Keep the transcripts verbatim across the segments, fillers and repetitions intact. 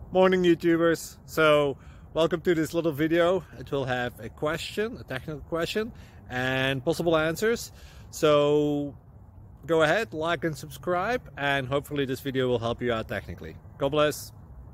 Morning YouTubers. So welcome to this little video. It will have a question, a technical question, and possible answers. So go ahead, like and subscribe, and hopefully this video will help you out technically. God bless.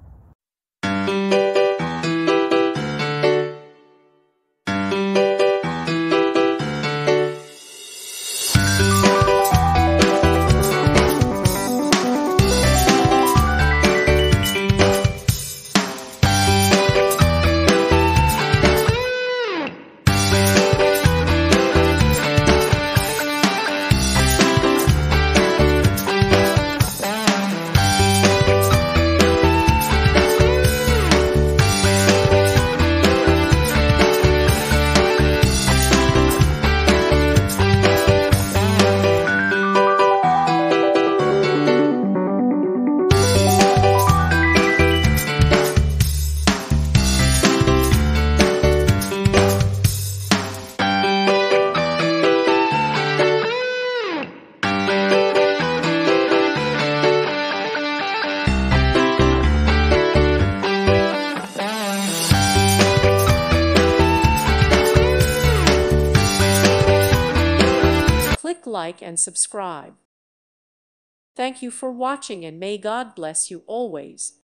Click like and subscribe. Thank you for watching, and may God bless you always.